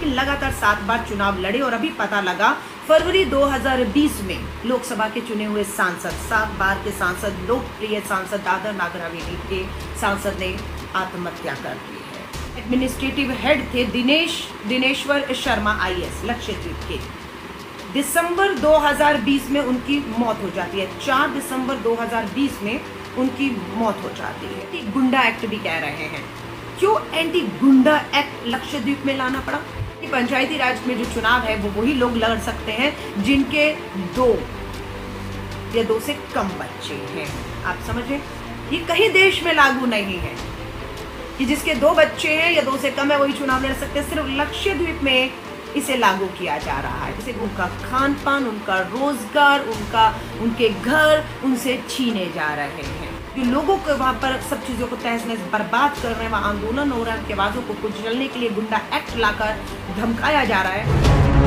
लेकिन लगातार 7 बार चुनाव लड़े और अभी पता लगा फरवरी 2020 में लोकसभा के चुने हुए सांसद, 7 बार के सांसद, लोकप्रिय सांसद दादर नागर हवेली के सांसद ने आत्महत्या कर ली है। एडमिनिस्ट्रेटिव हेड थे दिनेश्वर शर्मा IAS लक्षद्वीप के। दिसंबर 2020 में उनकी मौत हो जाती है। 4 दिसंबर 2020 में उनकी मौत हो जाती है। एंटी गुंडा एक्ट भी कह रहे हैं। क्यों एंटी गुंडा एक्ट लक्षद्वीप में लाना पड़ा? पंचायती राज में जो चुनाव है वो वही लोग लड़ सकते हैं जिनके 2 या 2 से कम बच्चे हैं। आप समझे, ये कहीं देश में लागू नहीं है कि जिसके 2 बच्चे हैं या 2 से कम है वही चुनाव लड़ सकते हैं। सिर्फ लक्षद्वीप में इसे लागू किया जा रहा है। जैसे उनका खान पान, उनका रोजगार, उनके घर उनसे छीने जा रहे हैं। जो लोगों को वहाँ पर सब चीज़ों को तहस नहस बर्बाद कर रहे हैं, वहाँ आंदोलन हो रहा है, उनके आवाज़ों को कुचलने के लिए गुंडा एक्ट लाकर धमकाया जा रहा है।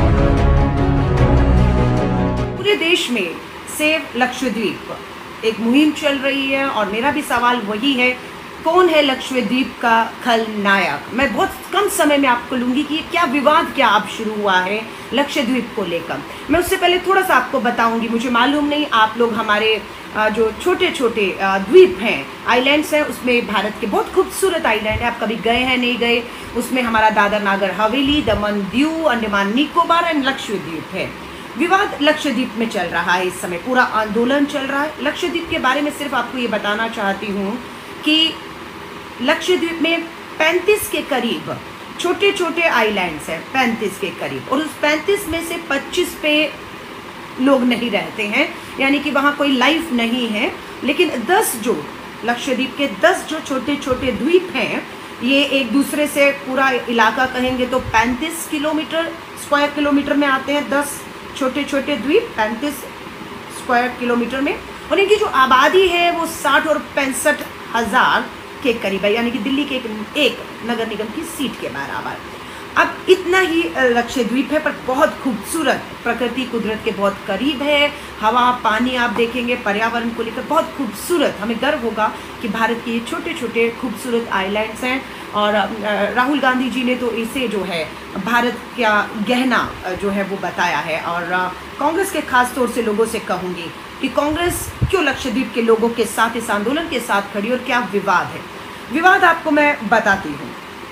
पूरे देश में सेव लक्षद्वीप एक मुहिम चल रही है और मेरा भी सवाल वही है, कौन है लक्षद्वीप का खलनायक? मैं बहुत कम समय में आपको लूंगी कि क्या विवाद क्या अब शुरू हुआ है लक्षद्वीप को लेकर। मैं उससे पहले थोड़ा सा आपको बताऊंगी, मुझे मालूम नहीं आप लोग हमारे जो छोटे छोटे द्वीप हैं, आइलैंड्स हैं, उसमें भारत के बहुत खूबसूरत आइलैंड है, आप कभी गए हैं नहीं गए, उसमें हमारा दादर नागर हवेली, दमन दीव, अंडमान निकोबार एंड लक्षद्वीप है। विवाद लक्षद्वीप में चल रहा है इस समय, पूरा आंदोलन चल रहा है। लक्षद्वीप के बारे में सिर्फ आपको ये बताना चाहती हूँ कि लक्षद्वीप में 35 के करीब छोटे छोटे आइलैंड्स हैं, 35 के करीब, और उस 35 में से 25 पे लोग नहीं रहते हैं, यानी कि वहाँ कोई लाइफ नहीं है। लेकिन 10 जो लक्षद्वीप के 10 जो छोटे छोटे द्वीप हैं, ये एक दूसरे से पूरा इलाका कहेंगे तो 35 स्क्वायर किलोमीटर में आते हैं। 10 छोटे छोटे द्वीप 35 स्क्वायर किलोमीटर में, और इनकी जो आबादी है वो 60 और 65 हज़ार के करीब है, यानी कि दिल्ली के एक नगर निगम की सीट के बराबर। अब इतना ही लक्षद्वीप है, पर बहुत खूबसूरत, प्रकृति कुदरत के बहुत करीब है। हवा पानी आप देखेंगे, पर्यावरण को लेकर बहुत खूबसूरत, हमें गर्व होगा कि भारत के ये छोटे छोटे खूबसूरत आइलैंड्स हैं। और राहुल गांधी जी ने तो इसे जो है भारत का गहना जो है वो बताया है। और कांग्रेस के खास तौर से लोगों से कहूँगी कि कांग्रेस क्यों लक्षद्वीप के लोगों के साथ इस आंदोलन के साथ खड़ी और क्या विवाद है। विवाद आपको मैं बताती हूँ।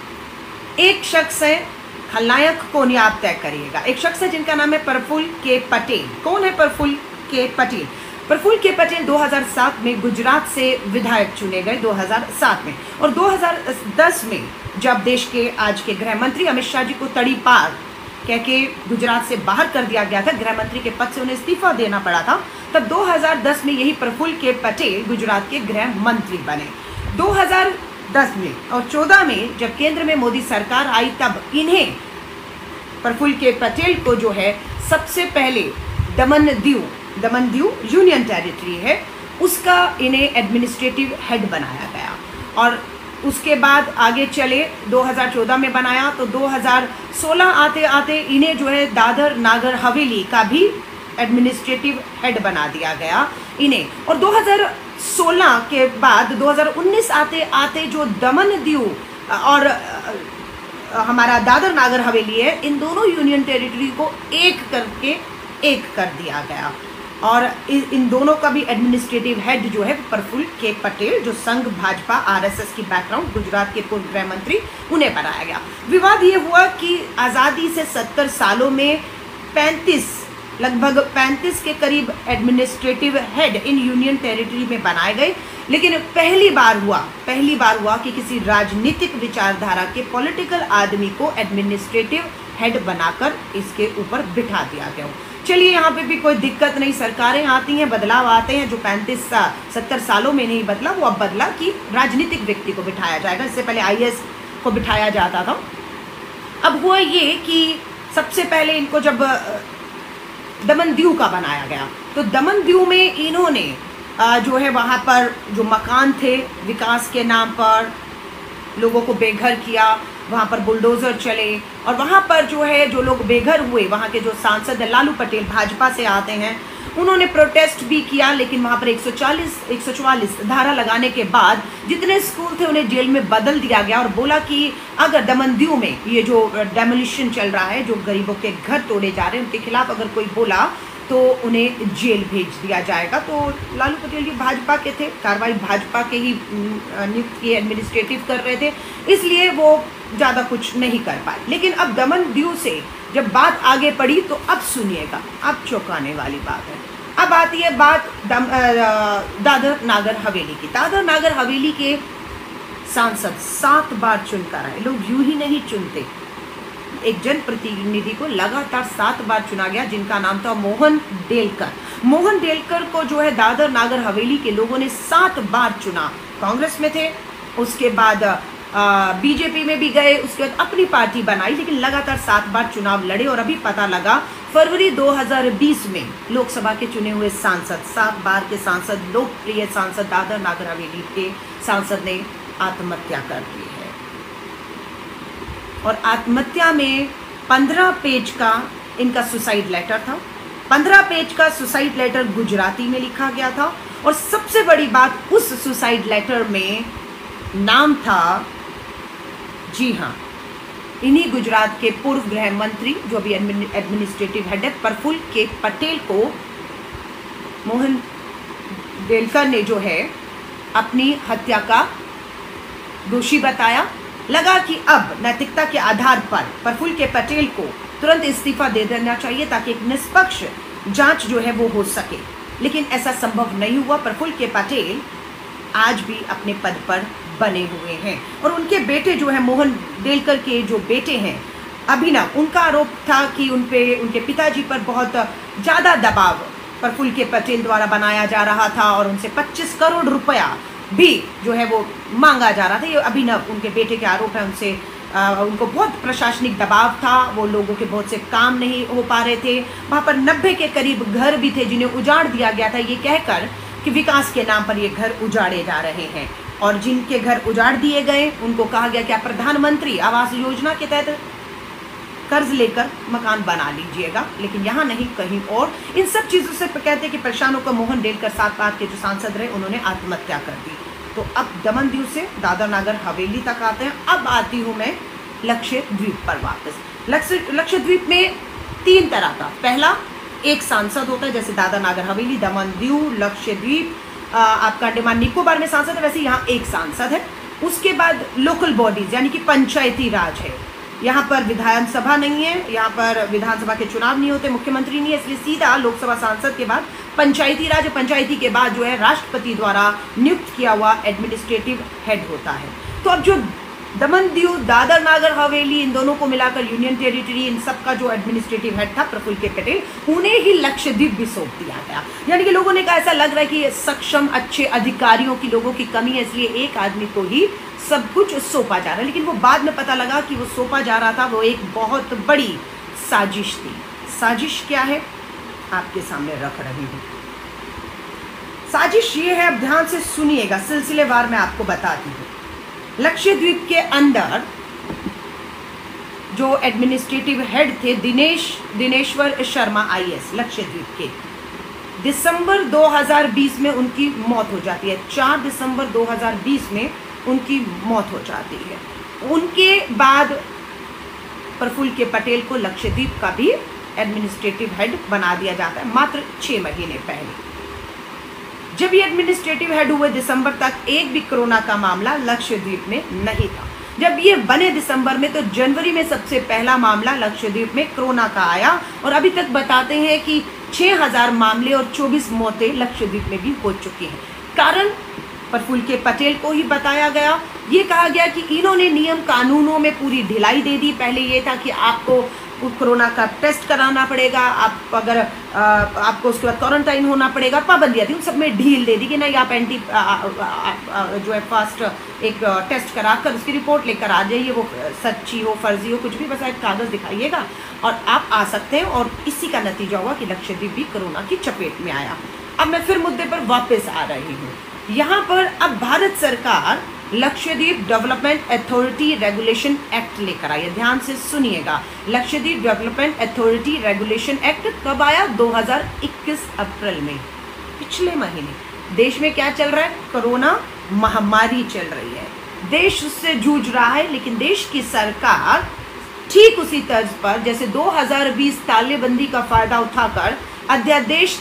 एक शख्स है, खलनायक कौन है आप तय करिएगा। एक शख्स है जिनका नाम है प्रफुल्ल के पटेल। कौन है प्रफुल्ल के पटेल? प्रफुल्ल के पटेल 2007 में गुजरात से विधायक चुने गए, 2007 में। और 2010 में जब देश के आज के गृह मंत्री अमित शाह जी को तड़ी पार कह के गुजरात से बाहर कर दिया गया था, गृह मंत्री के पद से उन्हें इस्तीफा देना पड़ा था, तब 2010 में यही प्रफुल्ल के पटेल गुजरात के गृह मंत्री बने। 2010 में और 14 में जब केंद्र में मोदी सरकार आई, तब इन्हें प्रफुल्ल के पटेल को जो है सबसे पहले दमन दीव यूनियन टेरिटरी है, उसका इन्हें एडमिनिस्ट्रेटिव हेड बनाया गया। और उसके बाद आगे चले 2014 में बनाया, तो 2016 आते आते इन्हें जो है दादर नागर हवेली का भी एडमिनिस्ट्रेटिव हेड बना दिया गया इन्हें। और 2016 के बाद 2019 आते आते जो दमन दीव और हमारा दादर नागर हवेली है, इन दोनों यूनियन टेरिटरी को एक करके एक कर दिया गया। और इन दोनों का भी एडमिनिस्ट्रेटिव हेड जो है प्रफुल्ल के पटेल, जो संघ भाजपा RSS की बैकग्राउंड, गुजरात के पूर्व गृह मंत्री, उन्हें बनाया गया। विवाद ये हुआ कि आज़ादी से 70 सालों में लगभग 35 के करीब administrative head in union territory में बनाए गए, लेकिन पहली बार हुआ कि किसी राजनीतिक विचारधारा के पॉलिटिकल आदमी को एडमिनिस्ट्रेटिव हेड बनाकर इसके ऊपर बिठा दिया गया। चलिए, यहाँ पे भी कोई दिक्कत नहीं, सरकारें आती हैं, बदलाव आते हैं। जो 35-70 सालों में नहीं बदला, वो अब बदला कि राजनीतिक व्यक्ति को बिठाया जाएगा। इससे पहले IAS को बिठाया जाता था। अब हुआ ये कि सबसे पहले इनको जब दमन दीव का बनाया गया, तो दमन दीव में इन्होंने जो है वहाँ पर जो मकान थे, विकास के नाम पर लोगों को बेघर किया, वहाँ पर बुलडोज़र चले, और वहाँ पर जो है जो लोग बेघर हुए, वहाँ के जो सांसद लालू पटेल भाजपा से आते हैं, उन्होंने प्रोटेस्ट भी किया, लेकिन वहाँ पर 144 धारा लगाने के बाद जितने स्कूल थे उन्हें जेल में बदल दिया गया और बोला कि अगर दमनदीव में ये जो डेमोलिशन चल रहा है, जो गरीबों के घर तोड़े जा रहे हैं, उनके खिलाफ अगर कोई बोला तो उन्हें जेल भेज दिया जाएगा। तो लालू पटेल जी भाजपा के थे, कार्रवाई भाजपा के ही नियुक्त किए एडमिनिस्ट्रेटिव कर रहे थे, इसलिए वो ज़्यादा कुछ नहीं कर पाए। लेकिन अब दमनदीव से जब बात आगे बढ़ी तो अब सुनिएगा, अब चौंकाने वाली बात है। अब आती है बात दादर नागर हवेली की। दादर नागर हवेली के सांसद 7 बार चुनकर आए। लोग यूं ही नहीं चुनते, एक जनप्रतिनिधि को लगातार 7 बार चुना गया, जिनका नाम था मोहन डेलकर। मोहन डेलकर को जो है दादर नागर हवेली के लोगों ने 7 बार चुना। कांग्रेस में थे, उसके बाद बीजेपी में भी गए, उसके बाद अपनी पार्टी बनाई, लेकिन लगातार 7 बार चुनाव लड़े। और अभी पता लगा फरवरी 2020 में लोकसभा के चुने हुए सांसद, 7 बार के सांसद, लोकप्रिय सांसद दादर नागर हवेली के सांसद ने आत्महत्या कर ली है। और आत्महत्या में 15 पेज का इनका सुसाइड लेटर था। 15 पेज का सुसाइड लेटर गुजराती में लिखा गया था। और सबसे बड़ी बात, उस सुसाइड लेटर में नाम था, जी हाँ, इन्हीं गुजरात के पूर्व गृह मंत्री जो अभी एडमिनिस्ट्रेटिव हेड है प्रफुल्ल के पटेल को मोहन डेलकर ने जो है अपनी हत्या का दोषी बताया। लगा कि अब नैतिकता के आधार पर प्रफुल्ल के पटेल को तुरंत इस्तीफा दे देना चाहिए ताकि एक निष्पक्ष जांच जो है वो हो सके, लेकिन ऐसा संभव नहीं हुआ। प्रफुल्ल के पटेल आज भी अपने पद पर बने हुए हैं और उनके बेटे जो है मोहन डेलकर के जो बेटे हैं अभिनव, उनका आरोप था कि उनके पिताजी पर बहुत ज़्यादा दबाव प्रफुल्ल के पटेल द्वारा बनाया जा रहा था और उनसे 25 करोड़ रुपया भी जो है वो मांगा जा रहा था। ये अभिनव उनके बेटे के आरोप है। उनसे उनको बहुत प्रशासनिक दबाव था, वो लोगों के बहुत से काम नहीं हो पा रहे थे। वहाँ पर 90 के करीब घर भी थे जिन्हें उजाड़ दिया गया था, ये कहकर कि विकास के नाम पर ये घर उजाड़े जा रहे हैं। और जिनके घर उजाड़ दिए गए उनको कहा गया कि आप प्रधानमंत्री आवास योजना के तहत कर्ज लेकर मकान बना लीजिएगा, लेकिन यहाँ नहीं कहीं और। इन सब चीज़ों से कहते हैं कि परेशानों को मोहन डेलकर 7 बार के जो सांसद रहे उन्होंने आत्महत्या कर दी। तो अब दमनदीव से दादर नागर हवेली तक आते हैं। अब आती हूँ मैं लक्षद्वीप पर वापस। लक्षद्वीप में 3 तरह का, पहला एक सांसद होता है, जैसे दादर नागर हवेली, दमनदीव, लक्षद्वीप, आपका अंडमान निकोबार में सांसद है, वैसे यहाँ एक सांसद है। उसके बाद लोकल बॉडीज यानी कि पंचायती राज है। यहाँ पर विधानसभा नहीं है, यहाँ पर विधानसभा के चुनाव नहीं होते, मुख्यमंत्री नहीं है, इसलिए सीधा लोकसभा सांसद के बाद पंचायती राज, पंचायती के बाद जो है राष्ट्रपति द्वारा नियुक्त किया हुआ एडमिनिस्ट्रेटिव हेड होता है। तो अब जो दमनदीव, दादर नागर हवेली, इन दोनों को मिलाकर यूनियन टेरिटरी, इन सब का जो एडमिनिस्ट्रेटिव हेड था प्रफुल्ल के पटेल, उन्हें ही लक्षद्वीप भी सौंप दिया गया। यानी कि लोगों ने कहा ऐसा लग रहा है कि सक्षम अच्छे अधिकारियों की लोगों की कमी है, इसलिए एक आदमी को ही सब कुछ सौंपा जा रहा है। लेकिन वो बाद में पता लगा कि वो सौंपा जा रहा था वो एक बहुत बड़ी साजिश थी। साजिश क्या है आपके सामने रख रही हूँ। साजिश ये है, अब ध्यान से सुनिएगा, सिलसिलेवार मैं आपको बताती हूँ। लक्षद्वीप के अंदर जो एडमिनिस्ट्रेटिव हेड थे दिनेश्वर शर्मा IAS लक्षद्वीप के, दिसंबर 2020 में उनकी मौत हो जाती है। 4 दिसंबर 2020 में उनकी मौत हो जाती है। उनके बाद प्रफुल्ल के पटेल को लक्षद्वीप का भी एडमिनिस्ट्रेटिव हेड बना दिया जाता है मात्र 6 महीने पहले। जब ये एडमिनिस्ट्रेटिव हेड हुए दिसंबर तक एक भी कोरोना का मामला लक्षद्वीप में नहीं था। जब ये बने दिसंबर में तो जनवरी में सबसे पहला मामला लक्षद्वीप में कोरोना का आया और अभी तक बताते हैं कि 6000 मामले और 24 मौतें लक्षद्वीप में भी हो चुकी हैं। कारण प्रफुल्ल के पटेल को ही बताया गया। ये कहा गया कि इन्होंने नियम कानूनों में पूरी ढिलाई दे दी। पहले ये था कि आपको कोरोना का टेस्ट कराना पड़ेगा, आप अगर आपको उसके बाद क्वारंटाइन होना पड़ेगा, पाबंदियाँ थी, उन सब में ढील दे दी कि नहीं आप जो है फास्ट एक टेस्ट कराकर उसकी रिपोर्ट लेकर आ जाइए, वो सच्ची हो फर्जी हो कुछ भी, बस एक कागज़ दिखाइएगा और आप आ सकते हैं। और इसी का नतीजा हुआ कि लक्षद्वीप भी कोरोना की चपेट में आया। अब मैं फिर मुद्दे पर वापस आ रही हूँ। यहाँ पर अब भारत सरकार Lakshadweep development authority regulation act लेकर आई है। ध्यान से सुनिएगा, Lakshadweep development authority regulation act कब आया? 2021 अप्रैल में, पिछले महीने। देश में क्या चल रहा है? कोरोना महामारी चल रही है, देश उससे जूझ रहा है, लेकिन देश की सरकार ठीक उसी तर्ज पर जैसे 2020 तालेबंदी का फायदा उठाकर अध्यादेश,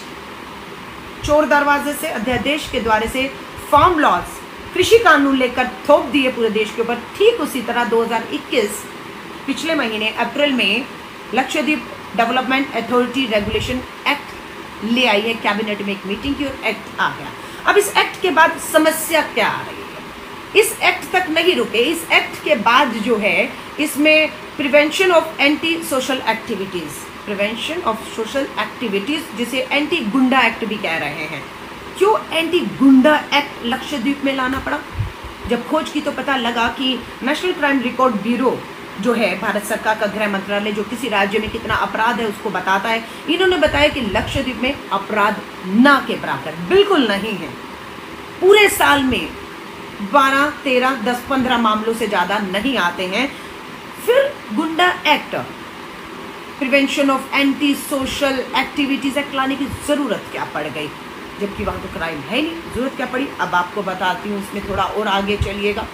चोर दरवाजे से अध्यादेश के द्वारा से फार्म लॉज, कृषि कानून लेकर थोप दिए पूरे देश के ऊपर, ठीक उसी तरह 2021 पिछले महीने अप्रैल में Lakshadweep development authority regulation act ले आई है कैबिनेट में, एक मीटिंग की और एक्ट आ गया। अब इस एक्ट के बाद समस्या क्या आ रही है? इस एक्ट तक नहीं रुके, इस एक्ट के बाद जो है इसमें prevention of anti social activities, prevention of social activities जिसे एंटी गुंडा एक्ट भी कह रहे हैं। क्यों एंटी गुंडा एक्ट लक्षद्वीप में लाना पड़ा? जब खोज की तो पता लगा कि नेशनल क्राइम रिकॉर्ड ब्यूरो जो है भारत सरकार का गृह मंत्रालय, जो किसी राज्य में कितना अपराध है उसको बताता है, इन्होंने बताया कि लक्षद्वीप में अपराध ना के बराबर बिल्कुल नहीं है। पूरे साल में 12, 13, 10, 15 मामलों से ज़्यादा नहीं आते हैं। फिर goonda act, prevention of anti social activities act लाने की ज़रूरत क्या पड़ गई? जबकि वहाँ तो क्राइम है नहीं, ज़रूरत क्या पड़ी? अब आपको बताती हूँ, इसमें थोड़ा और आगे चलिएगा।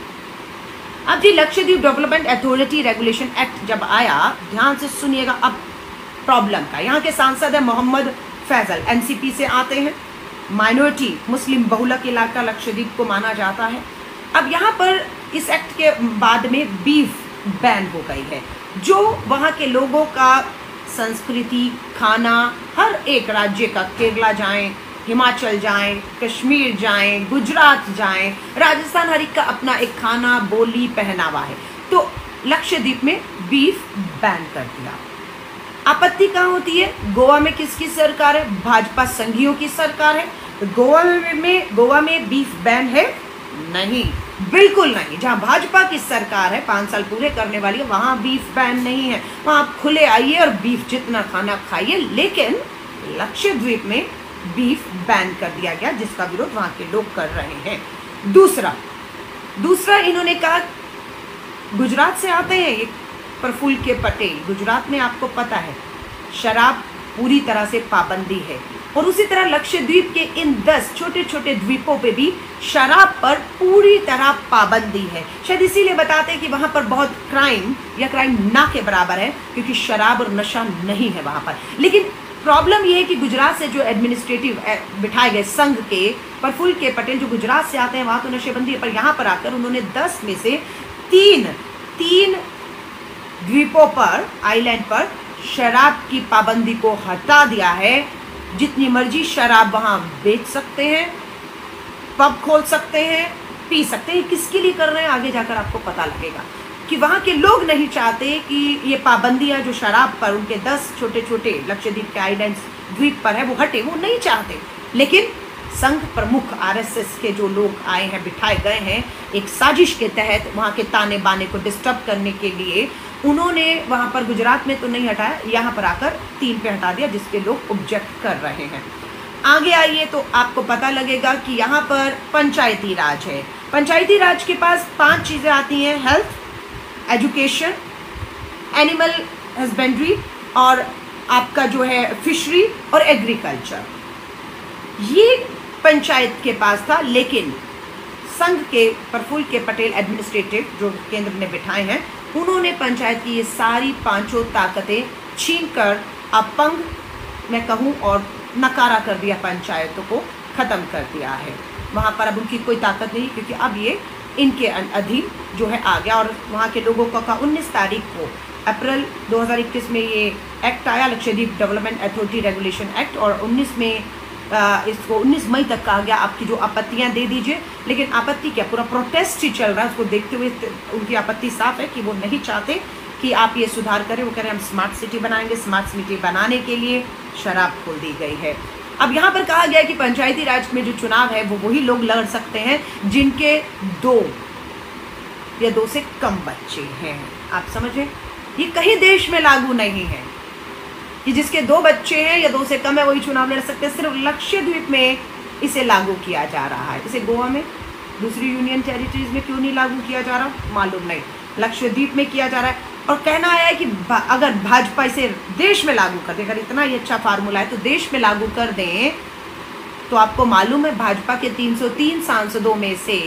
अब जी Lakshadweep development authority regulation act जब आया, ध्यान से सुनिएगा अब प्रॉब्लम का। यहाँ के सांसद है मोहम्मद फैजल, एनसीपी से आते हैं, माइनॉरिटी मुस्लिम बहुलक इलाका लक्षद्वीप को माना जाता है। अब यहाँ पर इस एक्ट के बाद में बीफ बैन हो गई है, जो वहाँ के लोगों का संस्कृति, खाना, हर एक राज्य का, केरला जाएं, हिमाचल जाएं, कश्मीर जाएं, गुजरात जाएं, राजस्थान, हर एक का अपना एक खाना, बोली, पहनावा है। तो लक्षद्वीप में बीफ बैन कर दिया। आपत्ति कहाँ होती है? गोवा में किसकी सरकार है? भाजपा संघियों की सरकार है। गोवा में बीफ बैन है? नहीं, बिल्कुल नहीं। जहाँ भाजपा की सरकार है, 5 साल पूरे करने वाली है, वहाँ बीफ बैन नहीं है। वहाँ आप खुले आइए और बीफ जितना खाना खाइए, लेकिन लक्षद्वीप में बीफ बैन कर दिया गया, जिसका विरोध वहाँ के लोग कर रहे हैं। दूसरा इन्होंने कहा, गुजरात से आते हैं ये प्रफुल्ल के पटेल, गुजरात में आपको पता है शराब पूरी तरह से पाबंदी है, और उसी तरह लक्षद्वीप के इन 10 छोटे छोटे द्वीपों पे भी शराब पर पूरी तरह पाबंदी है। शायद इसीलिए बताते हैं कि वहाँ पर बहुत क्राइम या क्राइम ना के बराबर है, क्योंकि शराब और नशा नहीं है वहाँ पर। लेकिन प्रॉब्लम ये है कि गुजरात से जो एडमिनिस्ट्रेटिव बिठाए गए संघ के प्रफुल्ल के पटेल, जो गुजरात से आते हैं, वहाँ तो नशेबंदी है, पर यहाँ पर आकर उन्होंने 10 में से 3 द्वीपों पर, आइलैंड पर शराब की पाबंदी को हटा दिया है। जितनी मर्जी शराब वहाँ बेच सकते हैं, पब खोल सकते हैं, पी सकते हैं। किसके लिए कर रहे हैं आगे जाकर आपको पता लगेगा, कि वहाँ के लोग नहीं चाहते कि ये पाबंदियाँ जो शराब पर उनके 10 छोटे छोटे लक्षद्वीप के आइलैंड्स द्वीप पर है वो हटे, वो नहीं चाहते। लेकिन संघ प्रमुख आरएसएस के जो लोग आए हैं, बिठाए गए हैं एक साजिश के तहत वहाँ के ताने बाने को डिस्टर्ब करने के लिए, उन्होंने वहाँ पर गुजरात में तो नहीं हटाया, यहाँ पर आकर 3 पे हटा दिया, जिसके लोग ऑब्जेक्ट कर रहे हैं। आगे आइए तो आपको पता लगेगा कि यहाँ पर पंचायती राज है। पंचायती राज के पास 5 चीज़ें आती हैं: हेल्थ, एजुकेशन, एनिमल हस्बेंड्री, और आपका जो है फिशरी और एग्रीकल्चर। ये पंचायत के पास था, लेकिन संघ के प्रफुल्ल के पटेल एडमिनिस्ट्रेटिव जो केंद्र ने बिठाए हैं, उन्होंने पंचायत की ये सारी 5 ताकतें छीनकर अपंग मैं कहूँ और नकारा कर दिया, पंचायतों को ख़त्म कर दिया है। वहाँ पर अब उनकी कोई ताकत नहीं, क्योंकि अब ये इनके अधीन जो है आ गया। और वहाँ के लोगों का 19 तारीख को अप्रैल 2021 में ये एक्ट आया, Lakshadweep development authority regulation act, और 19 में इसको 19 मई तक कहा गया आपकी जो आपत्तियां दे दीजिए। लेकिन आपत्ति क्या, पूरा प्रोटेस्ट ही चल रहा है। उसको देखते हुए उनकी आपत्ति साफ है कि वो नहीं चाहते कि आप ये सुधार करें। वो कह रहे हैं हम स्मार्ट सिटी बनाएंगे, स्मार्ट सिटी बनाने के लिए शराब खोल दी गई है। अब यहाँ पर कहा गया है कि पंचायती राज में जो चुनाव है वो वही लोग लड़ सकते हैं जिनके 2 या 2 से कम बच्चे हैं। आप समझे, ये कहीं देश में लागू नहीं है कि जिसके 2 बच्चे हैं या 2 से कम है वही चुनाव लड़ सकते हैं। सिर्फ लक्षद्वीप में इसे लागू किया जा रहा है। इसे गोवा में दूसरी यूनियन टेरिटरीज में क्यों नहीं लागू किया जा रहा, मालूम नहीं, लक्षद्वीप में किया जा रहा है। और कहना आया है कि अगर भाजपा इसे देश में लागू कर दे, अगर इतना ही अच्छा फार्मूला है तो देश में लागू कर दें, तो आपको मालूम है भाजपा के 303 सांसदों में से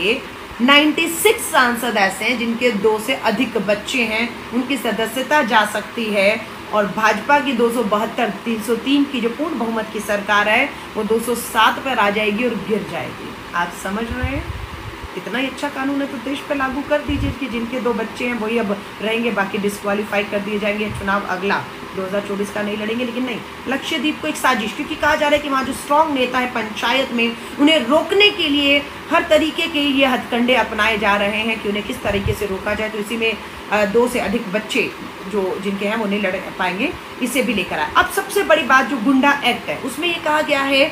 96 सांसद ऐसे हैं जिनके 2 से अधिक बच्चे हैं, उनकी सदस्यता जा सकती है। और भाजपा की 272 303 की जो पूर्ण बहुमत की सरकार है वो 207 पर आ जाएगी और गिर जाएगी। आप समझ रहे हैं, इतना ही अच्छा कानून है तो देश पे लागू कर दीजिए कि जिनके 2 बच्चे हैं वही अब रहेंगे, बाकी डिस्क्वालीफाई कर दिए जाएंगे, चुनाव अगला 2024 का नहीं लड़ेंगे। लेकिन नहीं, लक्षद्वीप को एक साजिश, क्योंकि कहा जा रहा है कि वहाँ जो स्ट्रांग नेता है पंचायत में, उन्हें रोकने के लिए हर तरीके के ये हथकंडे अपनाए जा रहे हैं कि उन्हें किस तरीके से रोका जाए। तो इसी में 2 से अधिक बच्चे जो जिनके हैं वो नहीं लड़ पाएंगे, इसे भी लेकर आए। अब सबसे बड़ी बात जो गुंडा एक्ट है उसमें ये कहा गया है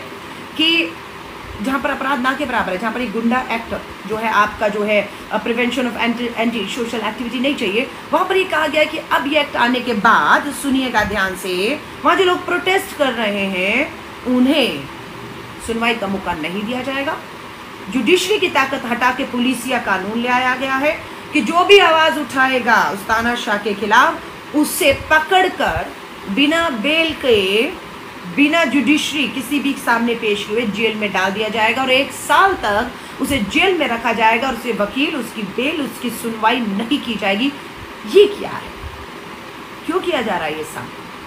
कि जहाँ पर अपराध ना के बराबर है, जहाँ पर एक गुंडा एक्ट जो है आपका जो है prevention of anti social activity नहीं चाहिए, वहाँ पर ये कहा गया है कि अब ये एक्ट आने के बाद, सुनिएगा ध्यान से, वहाँ जो लोग प्रोटेस्ट कर रहे हैं उन्हें सुनवाई का मौका नहीं दिया जाएगा। जुडिशरी की ताकत हटा के पुलिसिया कानून ले आया गया है कि जो भी आवाज़ उठाएगा उस तानाशाह के खिलाफ, उससे पकड़कर बिना बेल के, बिना जुडिशरी किसी भी सामने पेश हुए जेल में डाल दिया जाएगा और 1 साल तक उसे जेल में रखा जाएगा और उसे वकील, उसकी बेल, उसकी सुनवाई नहीं की जाएगी। ये क्या है, क्यों किया जा रहा है ये सब?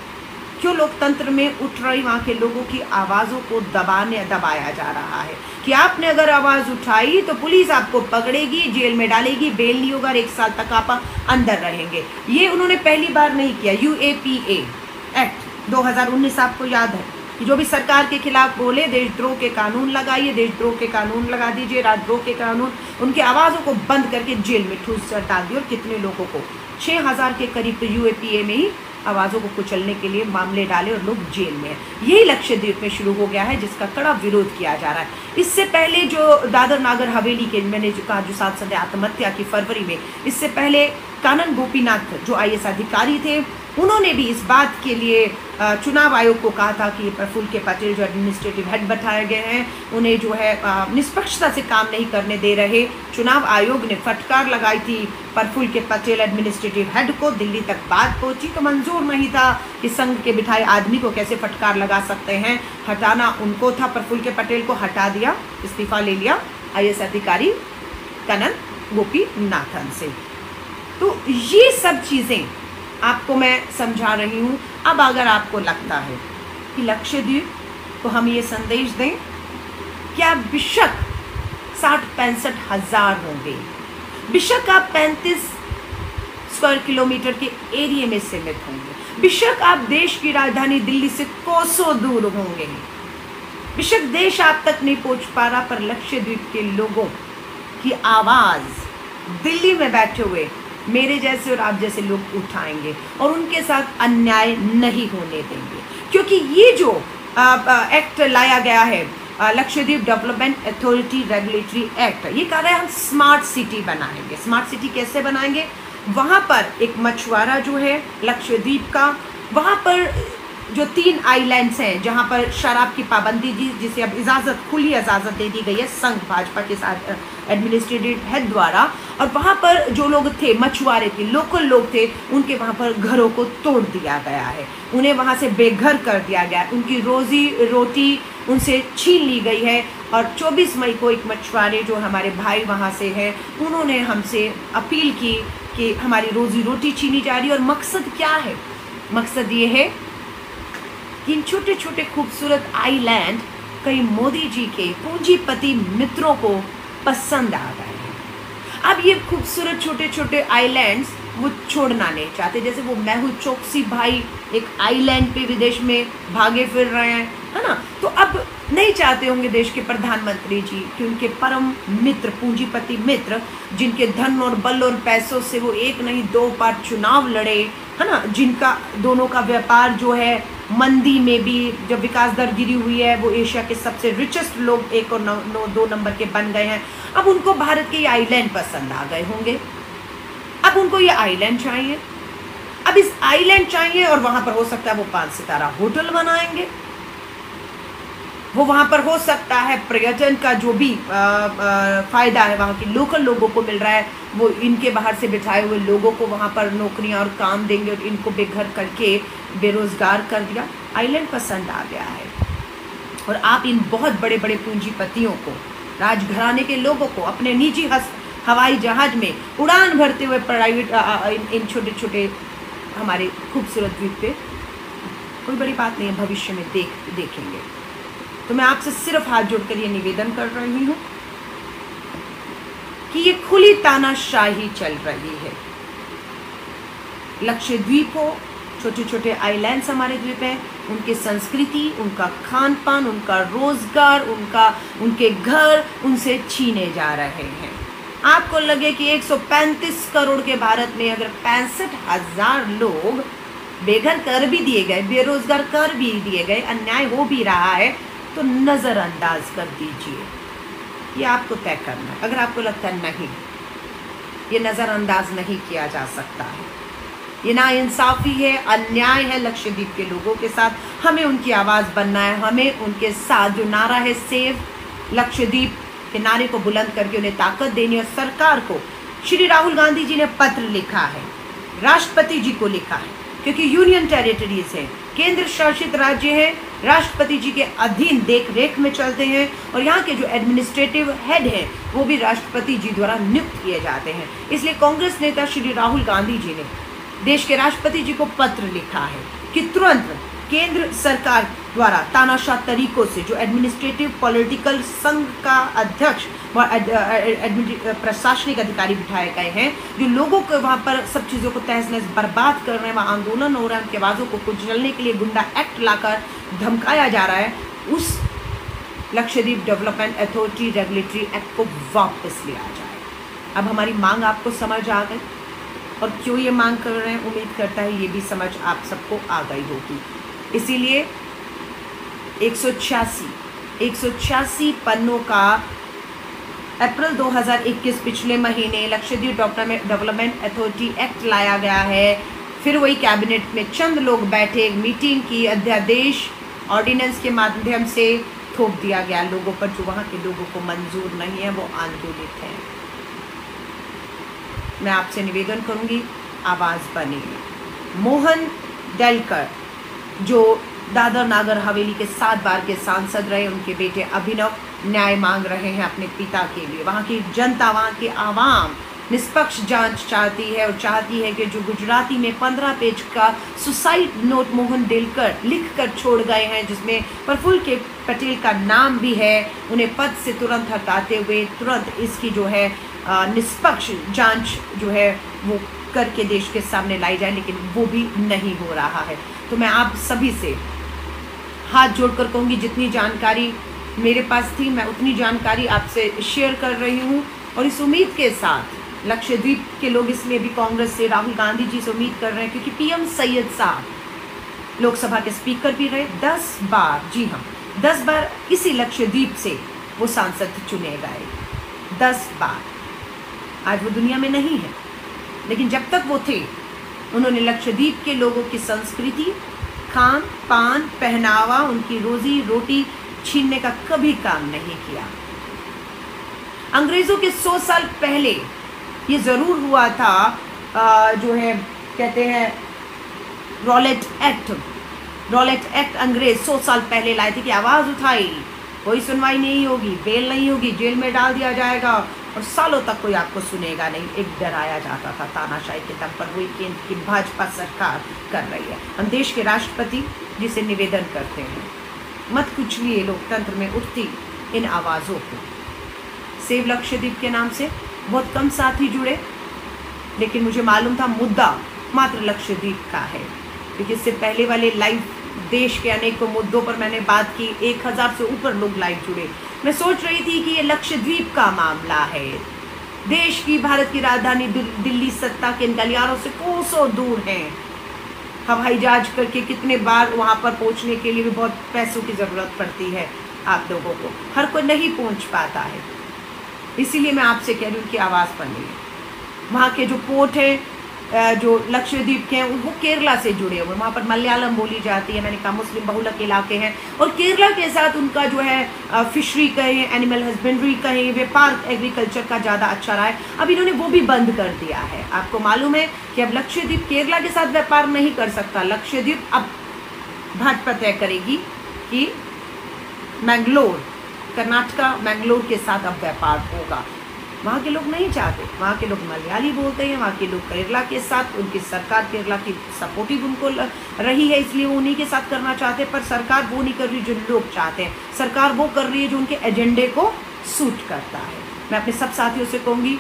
क्यों लोकतंत्र में उठ रही वहाँ के लोगों की आवाज़ों को दबाया जा रहा है कि आपने अगर आवाज़ उठाई तो पुलिस आपको पकड़ेगी, जेल में डालेगी, बेल नहीं होगा और 1 साल तक आप अंदर रहेंगे। ये उन्होंने पहली बार नहीं किया। UAPA एक्ट 2019 आपको याद है कि जो भी सरकार के खिलाफ बोले, देशद्रोह के कानून लगाइए, देशद्रोह के कानून लगा दीजिए, राजद्रोह के कानून, उनकी आवाज़ों को बंद करके जेल में ठूस डाल दिए। और कितने लोगों को, 6000 के करीब तो UAPA में ही आवाज़ों को कुचलने के लिए मामले डाले और लोग जेल में हैं। यही लक्षद्वीप में शुरू हो गया है जिसका कड़ा विरोध किया जा रहा है। इससे पहले जो दादर नागर हवेली के, मैंने जो कहा, जो सांसद ने आत्महत्या की फरवरी में, इससे पहले कानन गोपीनाथ जो IAS अधिकारी थे, उन्होंने भी इस बात के लिए चुनाव आयोग को कहा था कि प्रफुल्ल के पटेल जो एडमिनिस्ट्रेटिव हेड बैठाए गए हैं, उन्हें जो है निष्पक्षता से काम नहीं करने दे रहे। चुनाव आयोग ने फटकार लगाई थी प्रफुल्ल के पटेल एडमिनिस्ट्रेटिव हेड को, दिल्ली तक बात पहुंची तो मंजूर नहीं था कि संघ के बिठाए आदमी को कैसे फटकार लगा सकते हैं। हटाना उनको था, प्रफुल्ल के पटेल को हटा दिया, इस्तीफा ले लिया IAS अधिकारी कानन गोपीनाथन से। तो ये सब चीज़ें आपको मैं समझा रही हूँ। अब अगर आपको लगता है कि लक्षद्वीप को हम ये संदेश दें कि आप बेशक 60-65 हज़ार होंगे, बेशक आप 35 स्क्वायर किलोमीटर के एरिया में सीमित होंगे, बेशक आप देश की राजधानी दिल्ली से कोसों दूर होंगे, बेशक देश आप तक नहीं पहुँच पा रहा, पर लक्षद्वीप के लोगों की आवाज़ दिल्ली में बैठे हुए मेरे जैसे और आप जैसे लोग उठाएंगे और उनके साथ अन्याय नहीं होने देंगे। क्योंकि ये जो एक्ट लाया गया है, Lakshadweep development authority regulatory act, ये कह रहा है हम स्मार्ट सिटी बनाएंगे। स्मार्ट सिटी कैसे बनाएंगे? वहाँ पर एक मछुआरा जो है लक्षद्वीप का, वहाँ पर जो 3 आइलैंड्स हैं जहाँ पर शराब की पाबंदी जिसे अब इजाज़त, खुली इजाज़त दे दी गई है संघ भाजपा के साथ एडमिनिस्ट्रेटिव हेड द्वारा, और वहाँ पर जो लोग थे, मछुआरे थे, लोकल लोग थे, उनके वहाँ पर घरों को तोड़ दिया गया है, उन्हें वहाँ से बेघर कर दिया गया, उनकी रोज़ी रोटी उनसे छीन ली गई है। और 24 मई को एक मछुआरे जो हमारे भाई वहाँ से हैं, उन्होंने हमसे अपील की कि हमारी रोज़ी रोटी छीनी जा रही है। और मकसद क्या है? मकसद ये है कि इन छोटे छोटे खूबसूरत आइलैंड कई मोदी जी के पूंजीपति मित्रों को पसंद आ गए हैं। अब ये खूबसूरत छोटे छोटे आइलैंड्स वो छोड़ना नहीं चाहते। जैसे वो मेहुल चोकसी भाई एक आइलैंड पे विदेश में भागे फिर रहे हैं, है ना, तो अब नहीं चाहते होंगे देश के प्रधानमंत्री जी कि उनके परम मित्र, पूंजीपति मित्र, जिनके धन और बल और पैसों से वो 1 नहीं 2 बार चुनाव लड़े, है ना, जिनका दोनों का व्यापार जो है मंदी में भी, जब विकास दर गिरी हुई है, वो एशिया के सबसे रिचेस्ट लोग 1 और 2 नंबर के बन गए हैं। अब उनको भारत के ये आइलैंड पसंद आ गए होंगे, अब उनको ये आइलैंड चाहिए, अब इस आइलैंड चाहिए और वहाँ पर हो सकता है वो 5 सितारा होटल बनाएंगे। वो वहाँ पर हो सकता है पर्यटन का जो भी फ़ायदा है वहाँ के लोकल लोगों को मिल रहा है, वो इनके बाहर से बिठाए हुए लोगों को वहाँ पर नौकरियाँ और काम देंगे और इनको बेघर करके बेरोज़गार कर दिया। आइलैंड पसंद आ गया है और आप इन बहुत बड़े बड़े पूंजीपतियों को, राजघराने के लोगों को अपने निजी हवाई जहाज़ में उड़ान भरते हुए प्राइवेट इन छोटे छोटे हमारे खूबसूरत द्वीप पे, कोई बड़ी बात नहीं है, भविष्य में देखेंगे। तो मैं आपसे सिर्फ हाथ जोड़कर ये निवेदन कर रही हूँ कि ये खुली तानाशाही चल रही है। लक्षद्वीप हो, छोटे छोटे आइलैंड्स हमारे द्वीप हैं, उनकी संस्कृति, उनका खान पान, उनका रोजगार, उनके घर उनसे छीने जा रहे हैं। आपको लगे कि 135 करोड़ के भारत में अगर 65,000 लोग बेघर कर भी दिए गए, बेरोजगार कर भी दिए गए, अन्याय हो भी रहा है, तो नज़रअंदाज कर दीजिए। ये आपको तय करना है। अगर आपको लगता है नहीं, ये नज़रअंदाज नहीं किया जा सकता है, ये नाइंसाफ़ी है, अन्याय है लक्षद्वीप के लोगों के साथ, हमें उनकी आवाज़ बनना है। हमें उनके साथ जो नारा है सेव लक्षद्वीप के नारे को बुलंद करके उन्हें ताकत देनी है। सरकार को श्री राहुल गांधी जी ने पत्र लिखा है, राष्ट्रपति जी को लिखा है, क्योंकि यूनियन टेरिटरीज है, केंद्र शासित राज्य है, राष्ट्रपति जी के अधीन देख रेख में चलते हैं और यहाँ के जो एडमिनिस्ट्रेटिव हेड हैं वो भी राष्ट्रपति जी द्वारा नियुक्त किए जाते हैं। इसलिए कांग्रेस नेता श्री राहुल गांधी जी ने देश के राष्ट्रपति जी को पत्र लिखा है कि तुरंत केंद्र सरकार द्वारा तानाशाह तरीकों से जो एडमिनिस्ट्रेटिव पॉलिटिकल संघ का अध्यक्ष व प्रशासनिक अधिकारी बिठाए गए हैं, जो लोगों को वहाँ पर सब चीज़ों को तहस नहस बर्बाद कर रहे हैं, वहाँ आंदोलन हो रहा है, उनके आवाज़ों को कुचलने के लिए गुंडा एक्ट लाकर धमकाया जा रहा है, उस Lakshadweep development authority regulatory act को वापस लिया जाए। अब हमारी मांग आपको समझ आ गई और क्यों ये मांग कर रहे हैं, उम्मीद करता है ये भी समझ आप सबको आ गई होगी। इसीलिए 186 पन्नों का अप्रैल 2021 पिछले महीने लक्षद्वीप डेवलपमेंट अथॉरिटी एक्ट लाया गया है। फिर वही कैबिनेट में चंद लोग बैठे, मीटिंग की, अध्यादेश ऑर्डिनेंस के माध्यम से थोप दिया गया लोगों पर, जो वहाँ के लोगों को मंजूर नहीं है, वो आंदोलित हैं। मैं आपसे निवेदन करूंगी, आवाज़ बनिए। मोहन डेलकर जो दादर नागर हवेली के 7 बार के सांसद रहे, उनके बेटे अभिनव न्याय मांग रहे हैं अपने पिता के लिए। वहाँ की जनता, वहाँ की आवाम निष्पक्ष जांच चाहती है और चाहती है कि जो गुजराती में 15 पेज का सुसाइड नोट मोहन डेलकर लिख कर छोड़ गए हैं, जिसमें प्रफुल्ल के पटेल का नाम भी है, उन्हें पद से तुरंत हटाते हुए तुरंत इसकी जो है निष्पक्ष जांच जो है वो करके देश के सामने लाई जाए, लेकिन वो भी नहीं हो रहा है। तो मैं आप सभी से हाथ जोड़कर कहूँगी, जितनी जानकारी मेरे पास थी मैं उतनी जानकारी आपसे शेयर कर रही हूँ, और इस उम्मीद के साथ लक्षद्वीप के लोग इसलिए भी कांग्रेस से, राहुल गांधी जी से उम्मीद कर रहे हैं, क्योंकि पीएम सैयद साहब लोकसभा के स्पीकर भी रहे 10 बार, जी हाँ 10 बार इसी लक्षद्वीप से वो सांसद चुने गए, 10 बार। आज वो दुनिया में नहीं है, लेकिन जब तक वो थे उन्होंने लक्षद्वीप के लोगों की संस्कृति, खान पान, पहनावा, उनकी रोजी रोटी छीनने का कभी काम नहीं किया। अंग्रेज़ों के 100 साल पहले ये ज़रूर हुआ था, जो है कहते हैं रॉलेट एक्ट अंग्रेज 100 साल पहले लाए थे कि आवाज़ उठाई, कोई सुनवाई नहीं होगी, बेल नहीं होगी, जेल में डाल दिया जाएगा और सालों तक कोई आपको सुनेगा नहीं। एक डराया जाता था, तानाशाही के दम पर वही केंद्र की भाजपा सरकार कर रही है। हम देश के राष्ट्रपति जी से निवेदन करते हैं, मत कुचलिए लोकतंत्र में उठती इन आवाज़ों को। सेव लक्षद्वीप के नाम से बहुत कम साथी जुड़े, लेकिन मुझे मालूम था मुद्दा मात्र लक्षद्वीप का है, क्योंकि इससे पहले वाले लाइव देश के अनेकों मुद्दों पर मैंने बात की, 1000 से ऊपर लोग लाइव जुड़े। मैं सोच रही थी कि ये लक्षद्वीप का मामला है, देश की, भारत की राजधानी दिल्ली सत्ता के इन गलियारों से कोसों दूर है, हवाई जहाज करके कितने बार वहाँ पर पहुँचने के लिए भी बहुत पैसों की ज़रूरत पड़ती है आप लोगों को, हर कोई नहीं पहुँच पाता है। इसीलिए मैं आपसे कह रही हूँ कि आवाज़ बनिए। वहाँ के जो पोर्ट है जो लक्षद्वीप के हैं वो केरला से जुड़े हुए, वहाँ पर मलयालम बोली जाती है, मैंने कहा मुस्लिम बहुलक इलाके हैं, और केरला के साथ उनका जो है फिशरी कहें, एनिमल हस्बेंड्री कहें, व्यापार एग्रीकल्चर का ज़्यादा अच्छा रहा है। अब इन्होंने वो भी बंद कर दिया है। आपको मालूम है कि अब लक्षद्वीप केरला के साथ व्यापार नहीं कर सकता। लक्षद्वीप अब भाजपा तय करेगी कि मैंगलोर, कर्नाटका मैंगलोर के साथ अब व्यापार होगा। वहाँ के लोग नहीं चाहते, वहाँ के लोग मलयाली बोलते हैं, वहाँ के लोग केरला के साथ, उनकी सरकार केरला की सपोर्टिव उनको रही है, इसलिए वो उन्हीं के साथ करना चाहते हैं। पर सरकार वो नहीं कर रही जो लोग चाहते हैं, सरकार वो कर रही है जो उनके एजेंडे को सूट करता है। मैं अपने सब साथियों से कहूँगी,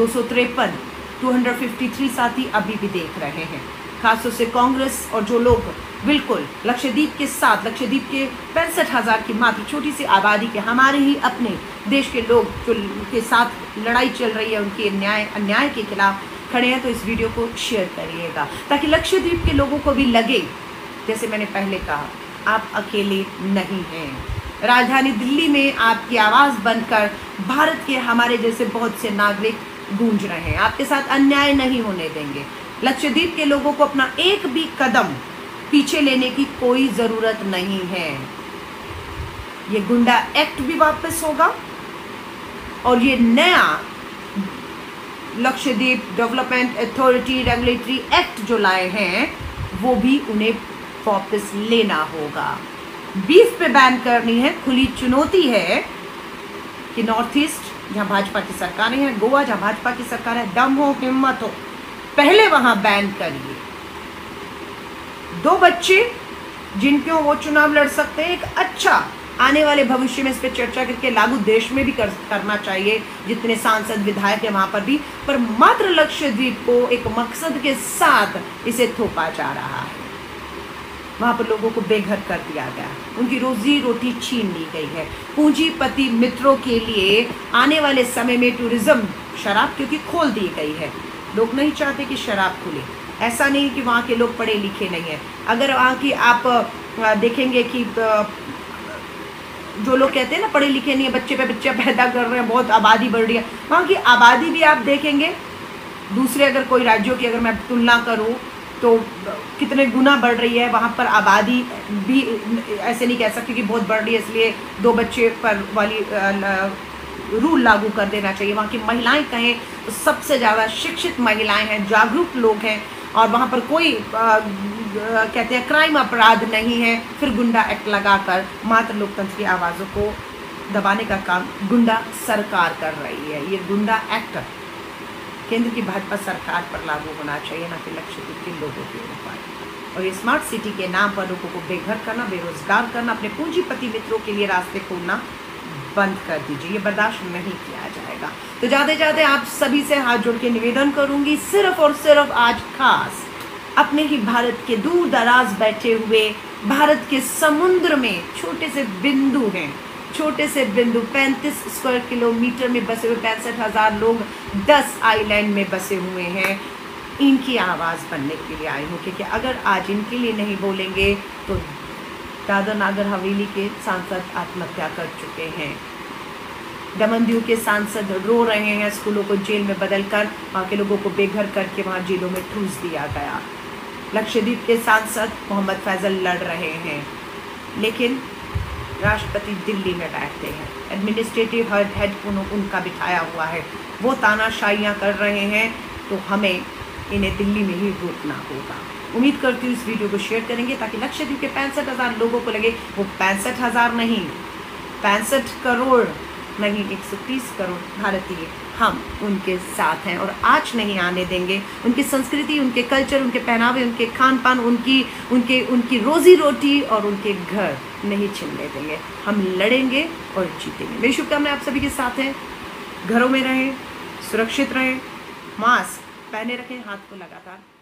253 साथी अभी भी देख रहे हैं, खासतौर से कांग्रेस और जो लोग बिल्कुल लक्षद्वीप के साथ, लक्षद्वीप के 65,000 की मात्र छोटी सी आबादी के, हमारे ही अपने देश के लोग जो के साथ लड़ाई चल रही है, उनके अन्याय के खिलाफ खड़े हैं, तो इस वीडियो को शेयर करिएगा ताकि लक्षद्वीप के लोगों को भी लगे, जैसे मैंने पहले कहा, आप अकेले नहीं हैं। राजधानी दिल्ली में आपकी आवाज़ बनकर भारत के हमारे जैसे बहुत से नागरिक गूंज रहे हैं। आपके साथ अन्याय नहीं होने देंगे। लक्षद्वीप के लोगों को अपना एक भी कदम पीछे लेने की कोई ज़रूरत नहीं है। ये गुंडा एक्ट भी वापस होगा और ये नया Lakshadweep development authority regulatory act जो लाए हैं वो भी उन्हें वापस लेना होगा। बीफ पे बैन करनी है। खुली चुनौती है कि नॉर्थ ईस्ट जहां भाजपा की सरकारें हैं, गोवा जहां भाजपा की सरकार है, दम हो, हिम्मत हो, पहले वहां बैन करिए। 2 बच्चे जिनके वो चुनाव लड़ सकते हैं, एक अच्छा आने वाले भविष्य में इस पर चर्चा करके लागू देश में भी करना चाहिए, जितने सांसद विधायक हैं वहाँ पर भी, पर मात्र लक्षद्वीप को एक मकसद के साथ इसे थोपा जा रहा है। वहाँ पर लोगों को बेघर कर दिया गया, उनकी रोजी रोटी छीन ली गई है। पूंजीपति मित्रों के लिए आने वाले समय में टूरिज्म, शराब क्योंकि खोल दी गई है, लोग नहीं चाहते कि शराब खुले। ऐसा नहीं कि वहाँ के लोग पढ़े लिखे नहीं हैं। अगर वहाँ की आप देखेंगे कि जो लोग कहते हैं ना पढ़े लिखे नहीं है, बच्चे पे बच्चा पैदा कर रहे हैं, बहुत आबादी बढ़ रही है, वहाँ की आबादी भी आप देखेंगे दूसरे अगर कोई राज्यों की अगर मैं तुलना करूँ तो कितने गुना बढ़ रही है। वहाँ पर आबादी भी ऐसे नहीं कह सकती कि बहुत बढ़ रही है इसलिए 2 बच्चे पर वाली रूल लागू कर देना चाहिए। वहाँ की महिलाएं कहें तो सबसे ज़्यादा शिक्षित महिलाएं हैं, जागरूक लोग हैं, और वहाँ पर कोई कहते हैं क्राइम अपराध नहीं है। फिर गुंडा एक्ट लगाकर मात्र लोकतंत्र की आवाज़ों को दबाने का काम गुंडा सरकार कर रही है। ये गुंडा एक्ट केंद्र की भाजपा सरकार पर लागू होना चाहिए, ना कि लक्षद्वीप के लोगों के ऊपर। और ये स्मार्ट सिटी के नाम पर लोगों को बेघर करना, बेरोजगार करना, अपने पूंजीपति मित्रों के लिए रास्ते खोलना बंद कर दीजिए। ये बर्दाश्त नहीं किया जाएगा। तो जाते जाते आप सभी से हाथ जोड़ के निवेदन करूंगी, सिर्फ और सिर्फ आज खास अपने ही भारत के दूर दराज बैठे हुए, भारत के समुद्र में छोटे से बिंदु हैं, छोटे से बिंदु 35 स्क्वायर किलोमीटर में बसे हुए 65,000 लोग 10 आइलैंड में बसे हुए हैं। इनकी आवाज़ बनने के लिए आई हूँ, क्योंकि अगर आज इनके लिए नहीं बोलेंगे तो दादर नागर हवेली के सांसद आत्महत्या कर चुके हैं, दमन दीव के सांसद रो रहे हैं, स्कूलों को जेल में बदलकर वहाँ के लोगों को बेघर करके वहाँ जेलों में ठूस दिया गया। लक्षद्वीप के सांसद मोहम्मद फैजल लड़ रहे हैं, लेकिन राष्ट्रपति दिल्ली में बैठते हैं, एडमिनिस्ट्रेटिव हेड उनका बिठाया हुआ है, वो तानाशाहियाँ कर रहे हैं। तो हमें इन्हें दिल्ली में ही रोकना होगा। उम्मीद करती हूँ इस वीडियो को शेयर करेंगे ताकि लक्षद्वीप के 65,000 लोगों को लगे वो 65,000 नहीं, 65 करोड़ नहीं, 130 करोड़ भारतीय हम उनके साथ हैं और आज नहीं आने देंगे। उनकी संस्कृति, उनके कल्चर, उनके पहनावे, उनके खान पान, उनकी रोजी रोटी और उनके घर नहीं छीनने देंगे। हम लड़ेंगे और जीतेंगे। मेरी शुभकामनाएं आप सभी के साथ हैं। घरों में रहें, सुरक्षित रहें, मास्क पहने रखें, हाथ को लगातार